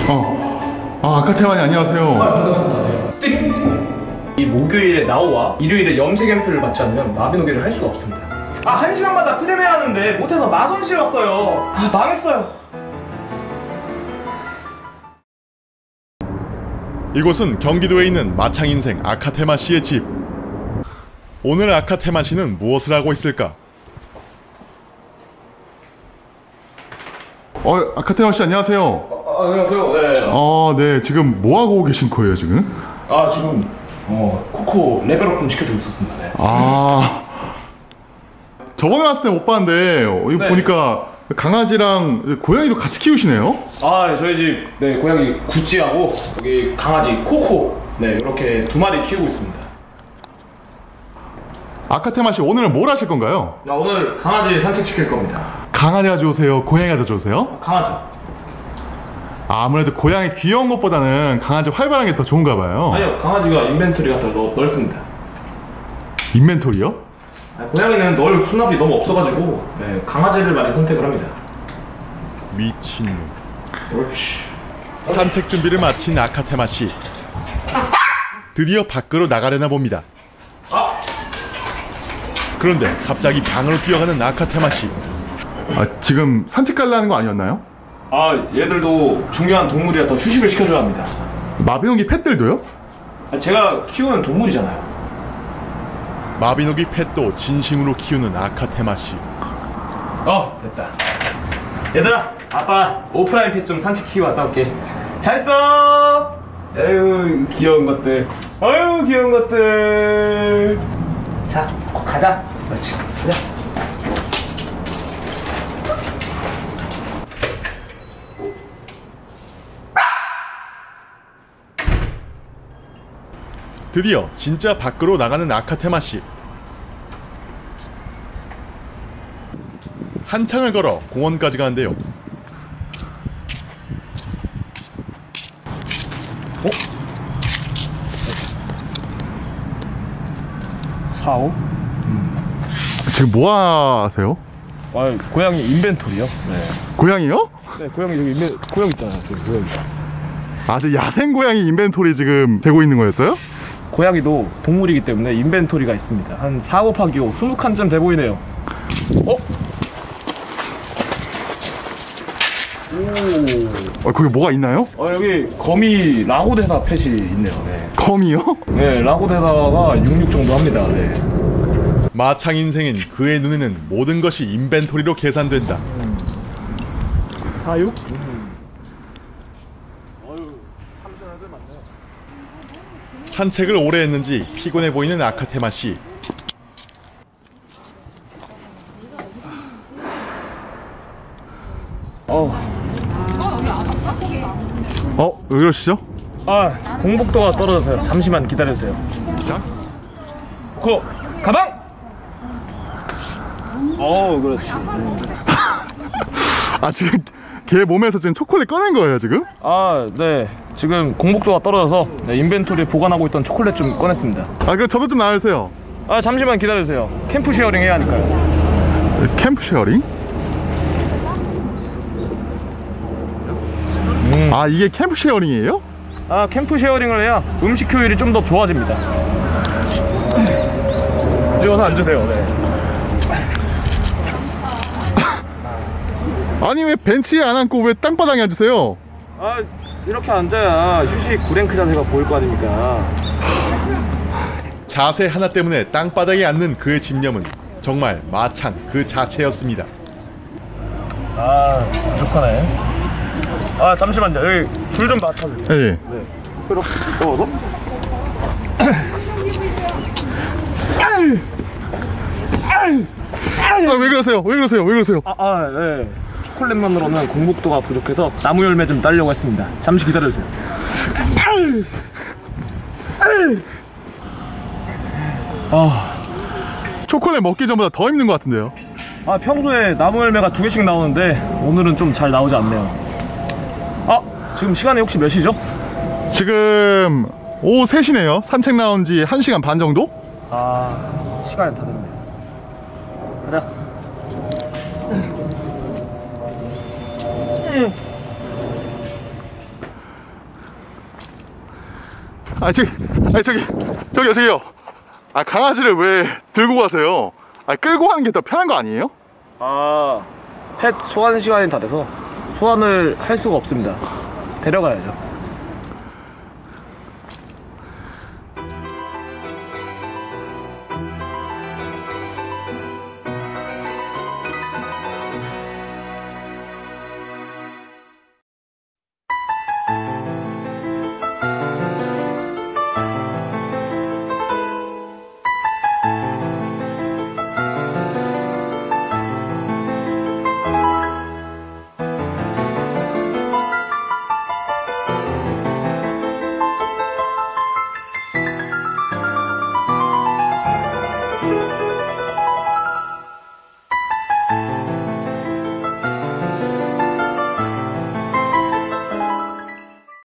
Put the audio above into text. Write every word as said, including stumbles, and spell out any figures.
어. 아, 아카테마니 안녕하세요. 아, 반갑습니다. 네. 이 목요일에 나오와 일요일에 염색 앰플을 받지 않으면 마비노기를 할 수가 없습니다. 아, 한 시간마다 푸잼해야 하는데 못해서 마손실 왔어요. 아, 망했어요. 이곳은 경기도에 있는 마창인생 아카테마 씨의 집. 오늘 아카테마 씨는 무엇을 하고 있을까? 어, 아카테마 씨 안녕하세요. 아, 안녕하세요. 네. 어, 네. 지금 뭐 하고 계신 거예요, 지금? 아, 지금 어 코코 레벨업 좀 시켜주고 있었습니다. 네. 아, 저번에 왔을 때 못 봤는데 어, 이거 네. 보니까 강아지랑 고양이도 같이 키우시네요? 아, 저희 집 네 고양이 구찌하고 여기 강아지 코코 네 이렇게 두 마리 키우고 있습니다. 아카테마 씨 오늘은 뭘 하실 건가요? 나 오늘 강아지 산책 시킬 겁니다. 강아지가 좋으세요? 고양이가 더 좋으세요? 강아지. 아, 아무래도 고양이 귀여운 것보다는 강아지 활발한 게 더 좋은가 봐요. 아니요, 강아지가 인벤토리가 더 넓, 넓습니다. 인벤토리요? 아니, 고양이는 넣을 수납이 너무 없어가지고 네, 강아지를 많이 선택을 합니다. 미친놈. 옳지. 산책 준비를 마친 아카테마 씨. 드디어 밖으로 나가려나 봅니다. 아! 그런데 갑자기 방으로 뛰어가는 아카테마 씨. 아, 지금 산책 가려는 거 아니었나요? 아, 얘들도 중요한 동물이라 더 휴식을 시켜줘야 합니다. 마비노기 펫들도요? 아, 제가 키우는 동물이잖아요. 마비노기 펫도 진심으로 키우는 아카테마 씨. 어, 됐다. 얘들아, 아빠 오프라인 펫 좀 산책시키고 갔다 올게. 잘했어. 에휴, 귀여운 것들. 아유, 귀여운 것들. 자, 가자. 그렇지, 가자. 드디어 진짜 밖으로 나가는 아카테마 씨. 한창을 걸어 공원까지 가는데요. 어? 사오? 지금 뭐 하세요? 아, 고양이 인벤토리요? 네. 고양이요? 네, 고양이 여기 인벤 고양이 있잖아요. 저기 고양이. 아주 야생 고양이 인벤토리 지금 되고 있는 거였어요? 고양이도 동물이기 때문에 인벤토리가 있습니다. 한 사 곱하기 오, 이십 칸쯤 돼 보이네요. 어? 오. 어, 거기 뭐가 있나요? 어, 여기 거미 라고대사 펫이 있네요. 네. 거미요? 네, 라고대사가 육육 정도 합니다. 네. 마창 인생인 그의 눈에는 모든 것이 인벤토리로 계산된다. 사육? 산책을 오래 했는지 피곤해 보이는 아카테마 씨. 어. 어, 왜 그러시죠? 아, 공복도가 떨어져서요. 잠시만 기다려주세요. 자, 코, 가방! 어, 그렇지. 아, 지금 걔 몸에서 지금 초콜릿 꺼낸 거예요, 지금? 아, 네. 지금 공복도가 떨어져서 네, 인벤토리에 보관하고 있던 초콜릿 좀 꺼냈습니다. 아, 그럼 저도 좀 나와주세요. 아, 잠시만 기다려주세요. 캠프 쉐어링 해야 하니까요. 캠프 쉐어링? 음. 아, 이게 캠프 쉐어링이에요? 아, 캠프 쉐어링을 해야 음식 효율이 좀 더 좋아집니다. 여기 와서 앉으세요. 네. 아니, 왜 벤치에 안 앉고 왜 땅바닥에 앉으세요? 아, 이렇게 앉아야 휴식 구 랭크 자세가 보일 거 아닙니까? 자세 하나 때문에 땅바닥에 앉는 그의 집념은 정말 마창 그 자체였습니다. 아, 부족하네. 아, 잠시만요. 여기 줄 좀 맡아주세요. 예. 네. 이렇게 넣어서. 아, 왜 그러세요? 왜 그러세요? 왜 그러세요? 아, 아, 네. 초콜릿만으로는 공복도가 부족해서 나무 열매 좀 따려고 했습니다. 잠시 기다려주세요. 아, 초콜릿 먹기 전보다 더 힘든 것 같은데요? 아, 평소에 나무 열매가 두 개씩 나오는데 오늘은 좀 잘 나오지 않네요. 아, 지금 시간이 혹시 몇 시죠? 지금 오후 세 시네요. 산책 나온 지 한 시간 반 정도? 아, 시간이 다 됐네. 가자. 아 저기, 아니 저기, 저기요, 저기요. 아 강아지를 왜 들고 가세요? 아 끌고 가는 게 더 편한 거 아니에요? 아, 펫 소환 시간이 다 돼서 소환을 할 수가 없습니다. 데려가야죠.